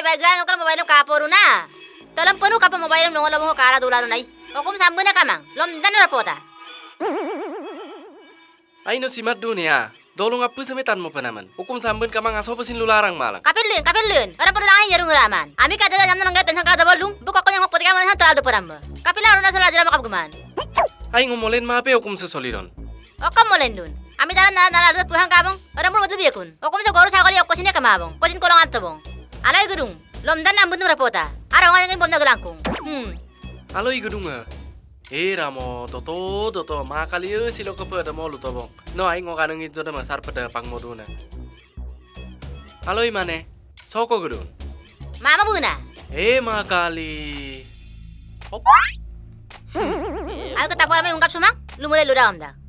bagan okra mobile kaporu na. Tolong penuh kapa mobile nongol mo kara dularu nai. Okum sambuna kamang. Lom dan rapota. Aino simat dunia. Dolong apa semetan mo panaman. Hukum sambun kamang aso pesin lularang malang. Kapilun. Orang perlu langi yarung raman. Ami kata jam nangga tensang kata bolung. Buka ko yang ngopoti kaman han terlalu peramba. Kapilaru na sala jara makap guman. Ay ngomolen mape hukum sesolidon. Okam molen dun. Ami dalan nara ada puhang kabong. Orang perlu betul biakun. Okum se goru sagori okko sini kamabong. Kojin kolong antabong. Alai gurung. Lom dan nambun rapota. Arang yang bom nagrangkung. Alo igudunga. Ramo toto makaliu silo kepada mau lutobong. No aing ngokaneng itu dah masar pada pangmoduna. Alo imane. Soko gudun. Mama buna. Makali. Hop. Ayo ketapor kami ungkap sumang. Lu mulai lu dah dah.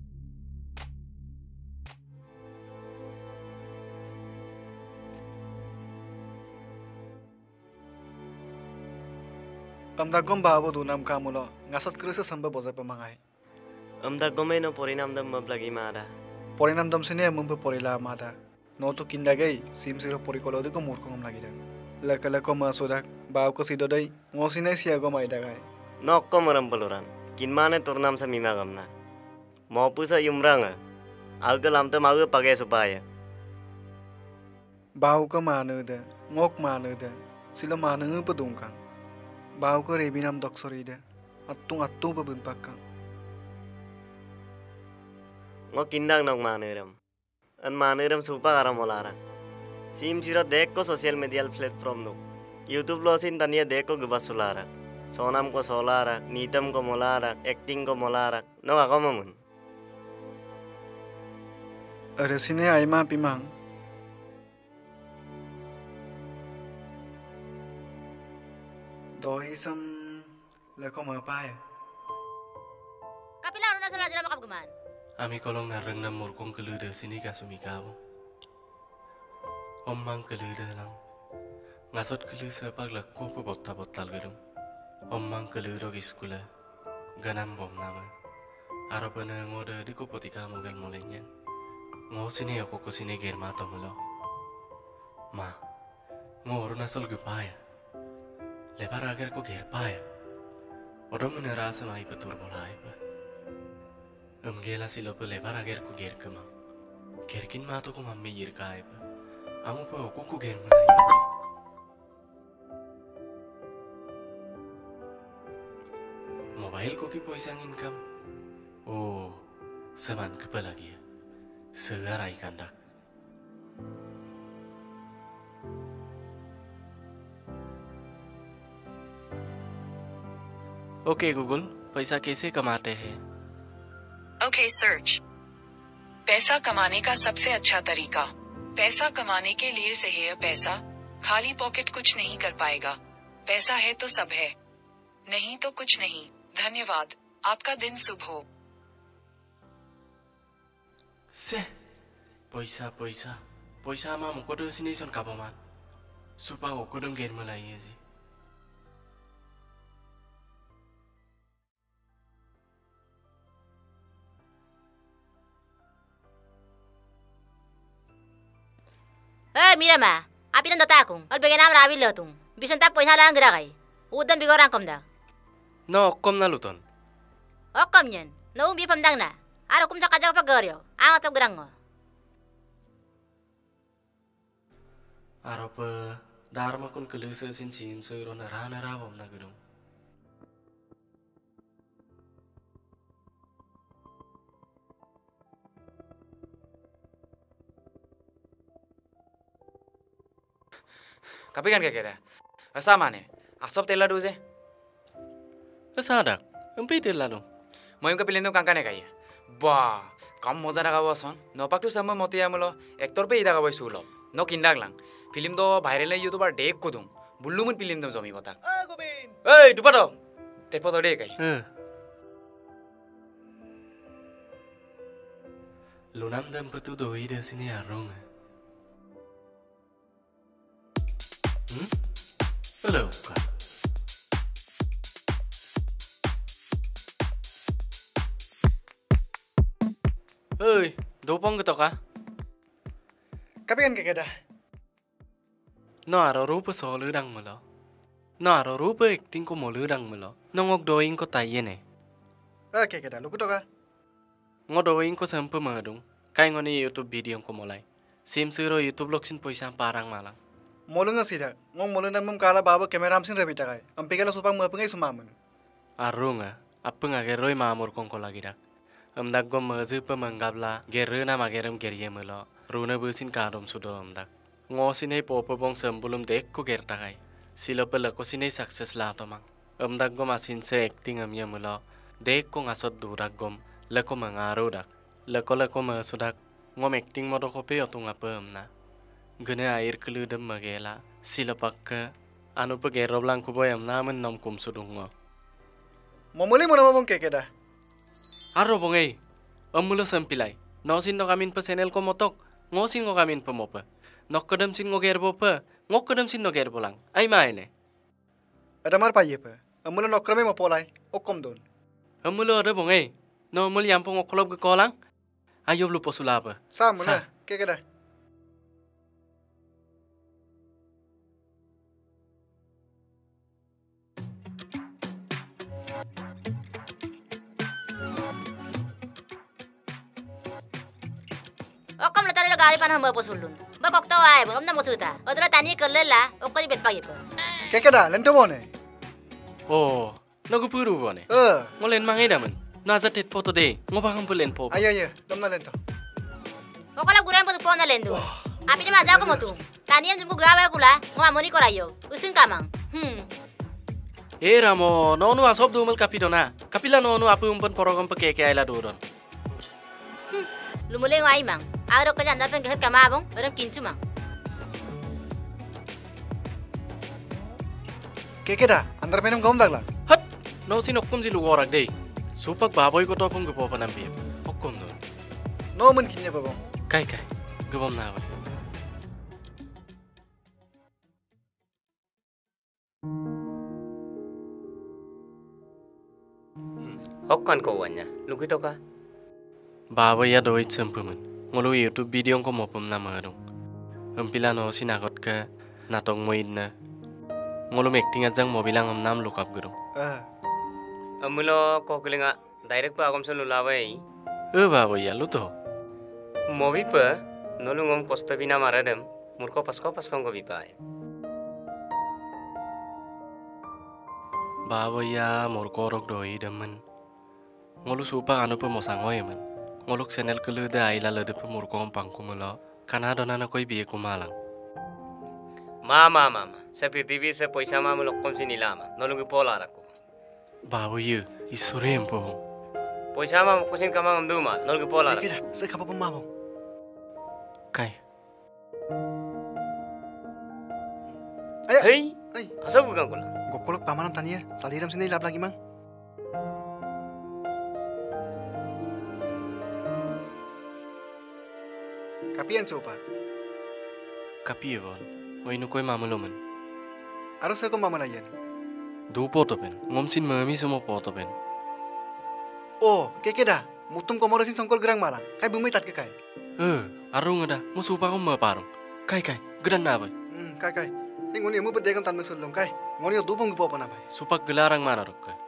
Amda gom bahabu dunam kamulo ngasot kerasa samba boza pemangai. Amda gomay no porinam dam mablagi mada. Porinam dam sini mumpu porila mada. No tu kindagai sim siro porikolo de ko murko ngam lagi dan. Laka masudak bahabu ko sidodai ngosine sia gomai dagai. Nokko maram peluran. Kinmane turnam sa mima gamna. Mau sa yumranga. Alga lamta magu pakai supaya. Bahabu ko manu da ngok manu da silo manu pedungkang. Bau ko rebinam doksori de attung babun pakang. Ngo kindang nok maneram. An maneram supa karam olara. Sim siro dek ko social media platform no. YouTube lo sin tania dek ko gubasulara. Sonam ko solara, nitam ko molara, acting ko molara. No ako mamun. Ada sini aima pimang. Dohi sam leko mapaya. Kapilaru na sala jara makap guman. Ami kolong nareng na murkong keluda sini kasumi kau. Omang keluda lang. Ngasot kelu sepak lakku pe botta gerung. Omang keluda giskula. Ganam bom nama. Arapana ngoda di kopotika mogal molenyen. Ngo sini aku ko sini ger mato mulo. Ma. Ngoro nasol gupaya. Lebar agar ko ger paya. Orang menerasa mai betul mulai ba. Gela silo pe lebar agar ko ger kemang. Gerkin mato ko mamme yer kai ba. Amu pa ko ger mulai si. Mobile ko ki poisang income. Oh, seman kepala lagi ya. Segarai kandak. Okay Google पैसा कैसे कमाते हैं? Okay search. पैसा कमाने का सबसे अच्छा तरीका। पैसा कमाने के लिए सही है पैसा। खाली पॉकेट कुछ नहीं कर पाएगा। पैसा है तो सब है, नहीं तो कुछ नहीं। धन्यवाद। आपका दिन शुभ हो। से पैसा मा मुको sini son kapaman. Supa ko dong ger mulai sih. Mira ma, api nang datakong. Albagan nam rabi lotong. Bisan tap poisa lang gerakay. Udang bigorang kom da. No, kom na luton. Okom nyen. No umbi pamdang na. Aro kum sakajak pagoryo. Angat kap gerang mo. Aro pa dharma kun kelusa sin so ro nara bom na gedung. Kapi kan kira asa mane asop tela doze Kesadak, empi lalu. moim ka pilendo kankane kaya ba kam moza na gawason no paktu sama motia mulo ektor pe ida gawai sulo no kindak lang film do viral na youtuber dek kudum bullumun film dam zomi bata gobin ei dupato tepo do dek kai Lunam dan petu doi de sini arung. Hello, Kak. Ơi, dopong gitu kah? Kapi kan kekeda. no aro rupa solo dang melo no aro rupa acting ko molu dang melo nongok doing ko tayene Oke kita lu kutoka. ngo doing ko sampe madung kai ngoni YouTube video ko molai sim siro YouTube loksin poisa parang malang Molunga sida. Ngong molunga mum kala baba kamera amsin rabi takai. Ampikala supang mapengai sumaman. arunga appenga geroi mamur kong ko lagi dak amdak gom mazu pa manggabla gerena magerem gerye melo runa busin kadom sudo amdak ngosine popo bong sembulum dek ko ger takai silo pela ko sine success la to mang amdak gom asin se acting amya melo dek ko ngasot durak gom leko mangaru dak leko masudak ngom acting modo ko pe otung apa amna gene air keludem magela silo pakka anu pe geroblang ko boy amna men nom kum sudungo Momoli mo naman keke dah. Aro bongay, amulo sampilay. Nosin no kamin pa senel ko motok, ngosin ngo kamin pa mo pa. Nokkodam sin ngo gerbo pa, ngokkodam sin no gerbo lang. Ay maine. Ada mar paye pa. Amula nokrame mo polai. Okom don. Amulo ada bongay. No amul yampong okolob ke kolang. Ayob lupo sulapa. Sa muna. Keke dah. Okom na talo gari pan hamba posulun. Berkok tawa ay bang amna mosuta. Odra tani kerlela, okko di bet pagi po. Keke dah. Lento mo ne. Oh, nagupuru bone. Ngolen mangay daman. Nazatit po to day. Ngopakang pulen po. Iya. Dom na lento. Okko la guren po po na lendo. Api cuma jago mo tu. Tani am jumko gawa kula, ngomamoni korayo. Usin kamang. Ramo, nonu asob dumal kapidona. Kapila nonu apu umpon porogam pa keke ayla duron. Lumuleng ay mang. Aro ko janda pen gehet kamabong, orang kincu mang. Keke dah. Andar penam gaum dagla. Hat, no sinokkum si lugorak day. Supak baboy ko topong gupo pa ng biyap. Okkum doon. No man kinya babong. Kai, gubom na ba? Hokkan ko wanya. Lugito ka. Baboy ya doit sempuman. Ngolo YouTube video ko mo pum na marong. Ampila no sinakot ka natong moid na. Ngolo acting at jang mo bilang nam lukap gurong. Amulo ko kulinga direct pa akom sa lulaway. Baboy ya luto. Mobi pa nolungom kosta bina maradem. Murko pasko ko bipay. Baboy ya murkorok doi demen. Ngolo supa ano pa mo sangoy man. Ngolok senel keluda aila lede pa murko pangku melo. Kanado na koy biye kumalang. Mama. Sa prithivi sa poisa ma mulokkom sinilama. Nolungi pola rako. Baboy isurem po. Poisa ma kusin kamang amduma. Nolungi pola rako. Keke dah. Saya kapapong mabong. Kai. Hey. Ay. Asa bukan kula. Gokolok pamanam tania. Saliram sini lap lagi mang. Kapian coba. Kapiye bon. Oy no koy mamulo man. Aro saya ko mamalayan. Du poto pen. Ngomsin mami sumo poto pen. Oh, keke dah. Mutum komorosin songkol gerang malang. Kai bumi tat ke kai. Arung ada. Musupa ko maparong. Kai. Geran na ba? Kai. Ngoni mu bedegam tan sulung kai. Ngoni du bung po pa na bai. Supak gelarang mana rok ka.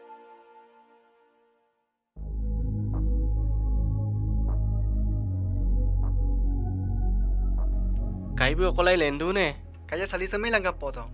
Kai bi okolay lendu ne. Kaya sali semai langgap potong.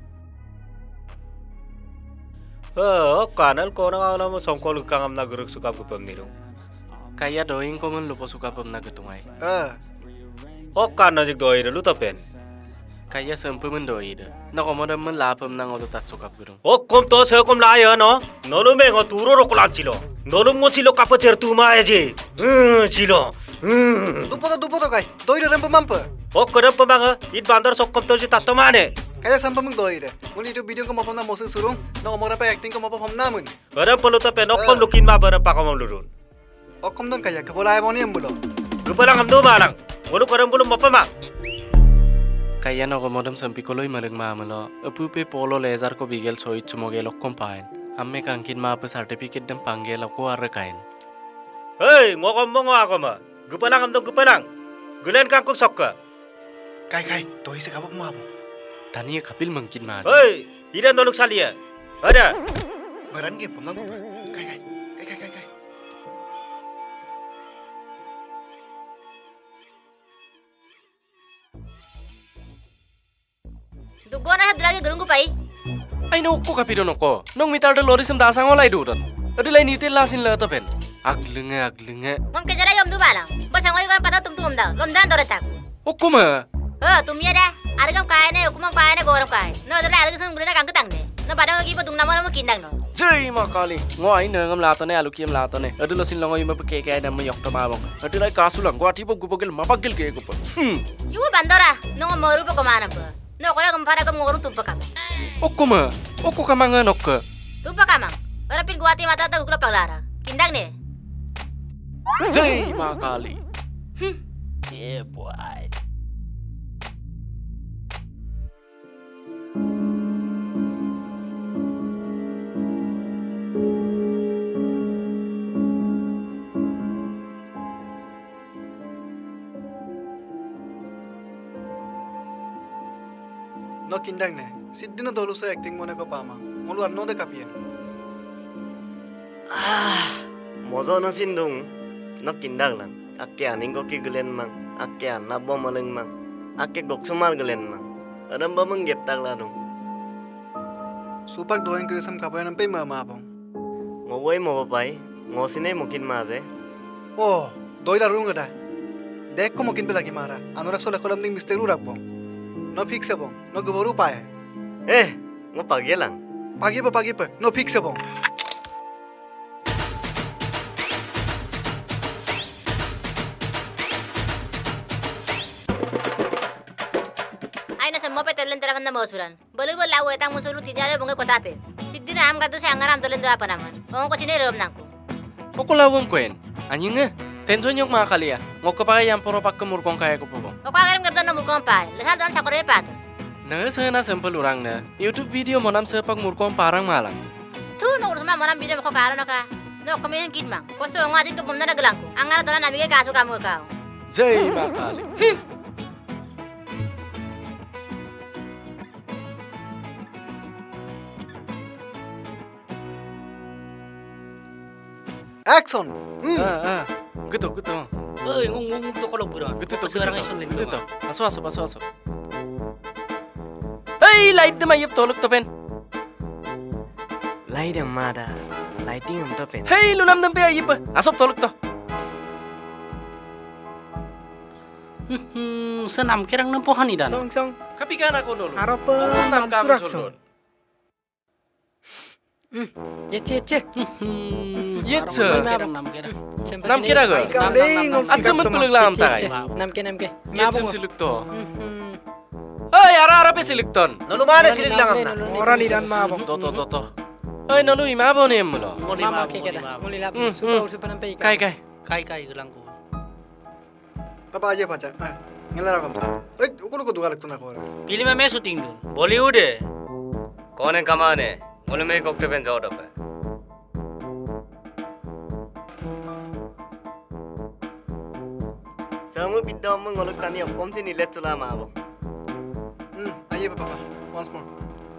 Kanal ko na nga mo songkol kang am naguruk suka pupam nilo. Kaya doing ko man lupo suka pam na gatungay. Kanal jik doi lu tapen. Kaya sempu man doi da. Nakomodam man lapam nang odo tat suka gurung. Kom to se kom laya no. Nolu me ngo turo ro kulan chilo. Nolu ngo chilo kapa cher tu ma aje. Chilo. Dupo to kai. Doi rempa mampa. Kadam pemanga it bandar sok kom to si tato mane. Kaya sampai mung doi de. Ngoni itu video ko mapam na mosu surung. Na omora pa acting ko mapam namun. Kadam pelu tapen kom lukin ma bara pakamam lurun. Okom don kaya kebolai boni ambulo. Gupalang amdo malang. Ngolu kadam pelu mapama. Kaya nakomodam sampi ko loy malang mamalo. Apupe polo lezar ko bigel soy chumogel okkom paen. Amme kangkin ma pa certificate dem panggel ako arakain. Hey, ngokom mo ako ma. Gupalang amdo gupalang. Gulen kangkuk sokka. Kai. Doi se kapap mabong. tani kapil mungkin mah. Hei, hiran doluk salia. Ada. Baran game pemang kupa. Kai. Dugo na hadrage gerung ko pai. Ai nokko kapiro nokko. Nong mitar de lori sem dasang olai duran. Adi lai nitil lasin la tapen. Aglunga. Ngom ke jara yom du balang. Bersangoi kan pada tum dah. Lomdan doretak. Okko ma. Tumnya dah. Argam kaya ne, hukumam kaya ne, goram kaya. No, adalah argam sem gurena kangketang ne. No, pada lagi po nama mo kindang no. Jai makali. Ngoi nengam latane alukiem latane. Adi lasin longo yuma peke kaya nama yok to mabong. Adi lai kasulang gua tipo gupogel mapagel ke gupo. Yu bandora. No, moru po kemana po. No, kalau kamu para kamu ngorong tumpa kamu. Okko ma. Okko kamanga nokko. Tumpa kamang. Orang pin guati mata tu ukra paglara. Kindang ne. Jai makali. Yeah, boy. No kindang ne. Siddino dolu sa acting mone ko pama. Ngolu arno de kapian. Mozo no sindung. No kindang lang. Akke aning ko ki gulen mang. Akke anabo maleng mang. Akke goksumar gulen mang. Adam ba mang geptak la dong. Supak doing krisam kapayan pe mama pong. Ngowoi mo babai. Ngosine mungkin maze. Oh, doi la runga da. Dek ko mungkin pe lagi mara. Anurak sola kolam ding misteru rakpo. No fix bong. No goboru pae. Ngo pagelang. Pagi pa. No fix bong. Ay na semua petelan terafan na mosuran. Boleh lawo etang musulu tinjale bunga kota pe. Sidina am katu sa angaram tolen do apa naman. Ongo ko sine rom nangku. Okko lawong kuen. Anyinga. Tension yung makali ya. Ngoko pa yang poro pak murkong kaya ko po. Oko agaram kerja no murkong pai. Leha don sakore pato. Na sana simple urang na. YouTube video monam sepak murkong parang malang. Tu no urma monam video ko karo no ka. No kami yang kinmang. Ko so ngajin ko bumna na gelangku. Angara dolan nabige kasu kamu ka. Jai makali. Action. Gitu. Ngomong to kalau buran. Gitu. Sekarang isun lin. Gitu. Masuk. Hey, light na mayip tolok to pen. Light ang mada. Lighting ang topen. Hey, lunam dampe ayip. Asop tolok to. Senam kirang nempohan idan. Song. Kapikan ako nolo. Harap Nam kamu surak sulon. Yece. Yece. Nam kirang. Nam kira go. Atsa mat peleng lam tay. Namke. Yece siluk to. Hey, ara pe silikton. Nolu mana sila lang amna. Orang idan mabong. To. Hey, nolu imabo ne mulo. Mama ke kada. Muli lap. Supa panam pe. Kai. Kai gelang ko. Papa aja baca. Ngelar kam. Ukur duga lekto na ko. Pilih me shooting dun. Bollywood e. कौन है कमाने बोले मैं कोकटे पेन जाओ डब्बे Sama bidda mo ngolok tani apom si nilet sula mabo. Ayo papa. Once more.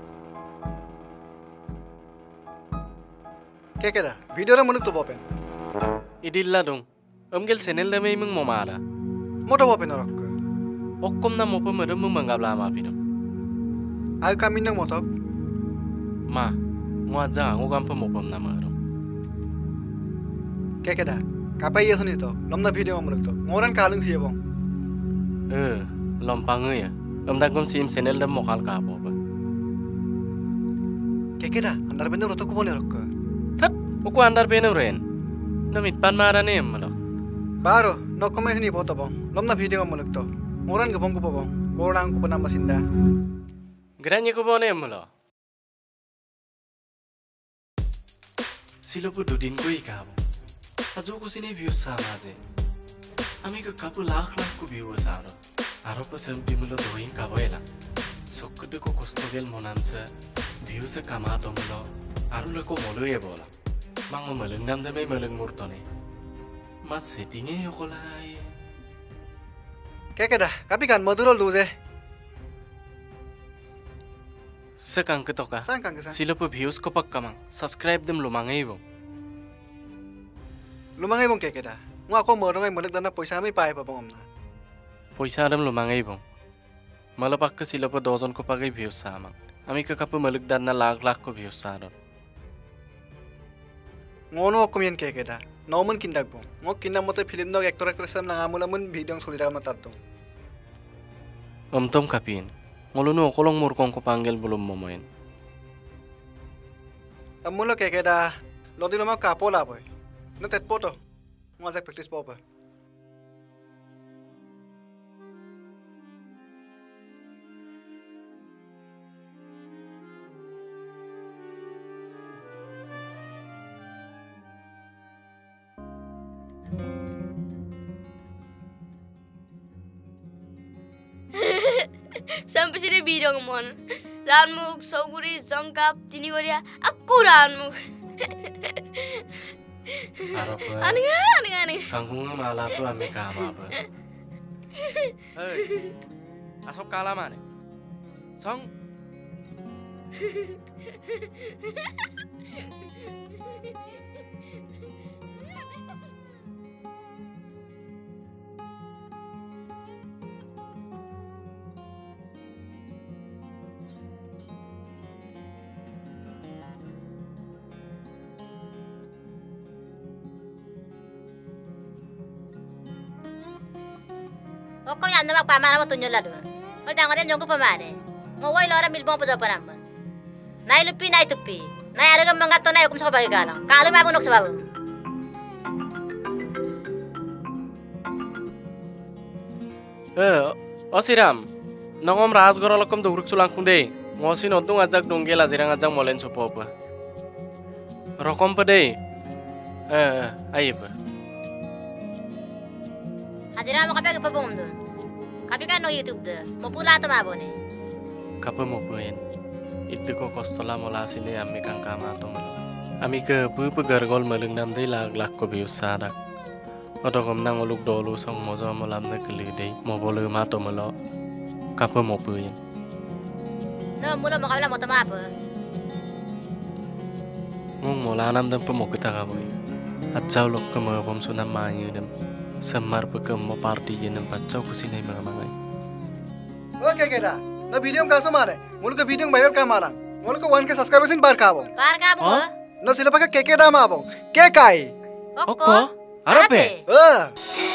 Kekeda. Video ra muluk to bopen. Idilla dong. Omgel senel dame imong momara. Moto bopen orok. Okkom na mopo merum mangabla ma pino. Ay kamin ng motok. Ma, ngwaja ngugam pa mopom na merum. Kekeda. Kapay yeso nito. Lomna video muluk to. Ngoran kalung siya bong. Lompang ya. Omdagom sim senel dam mokal ka po ba. Kekeda. Andar benda roto ko boleh orok. Tat, uku andar penem ren. Namit pan mara ne malo. Baro, no kome hini boto bong. Lomna video muluk to. Ngoran gabong ko bong. Gorang ko pa nama sinda. Granya ko bone malo. Silo po dudin ko ikabo. Ajo ko sini views sama je. Ami ko kapu lakh ko views aro. Aro pa sempi mulo doing kaboela. Sokkudu ko kustogel monansa views kama to mulo. Aro le ko molo ye bola. Mango meleng nam de me meleng murtone. Mas setting e yokolai. Kekeda. Kapi kan maduro luze. Sekang ketoka. Sangkang kesan. Sila pe views ko pagkamang. Subscribe dem lumangai bong. Lumangai bong keke dah. Ngo ako morongai mulak dana poisa may pae pa bong omna. Poisa dem lumangai bong. Malapak ke sila pe dozen ko pagai views samang. Ami ke kape mulak dan na lag ko views sadon. Ngono ako mian keke dah. Nauman kindag bong. Ngo kindag mo te film dog actor sam nangamulamun video solira matat dong. Tom kapin. Ngolunu kolong murkong ko panggil belum momoin. Amula keke dah. Lodi lama kapola boy. No tet poto. Ngo ajak practice popa. Sampai sini bidong mon. Ranmuk, Soguri, Zongkap, Tinigoria, aku ranmuk. Aneh. Kangkung malah tu ame kama apa? Hei, asok kalah mana? Song. Kok yang nama paman apa tunjuk lah dua. Kalau jangan dia jongkok paman ngawai lora milbong pada paman. Nai lupi nai tupi. Nai ada yang mengatur nai hukum sebagai galang. Kalau mau nuk sebab. Osiram. Nongom rasgoro lokom duruk sulang kunde. Ngosi nontung ajak dongge lazirang ajak molen sopo apa. Rokom pede. Ayo apa? Hadiran mau kape ke pabong dun. Kape kan no YouTube deh. Mau pula atau mau nih? Kape mau puin. Itu kok kostola mola sini ami kang kama atau mana? Ami ke pu gargol meleng nam dei lag ko bius sadak. Odo kom nang oluk dolu song mozo molam na keli dei. Mau bolu mato melo. Kape mau puin. No mula mau kape mau tema apa? Ngong mola nam dem pemok kita kaboy. Acau lok ke mau bom sunam manyu dem. Semar pekem mau party jenam pacau kusini mengamangai. Oke dah. Na video kaso mana? Mulu ke video viral ka marang. Mulu ke 1K subscribers in bar kabo. Bar kabo? No sila pa ka keke dah mabong. Kekai. Oko? Arabe?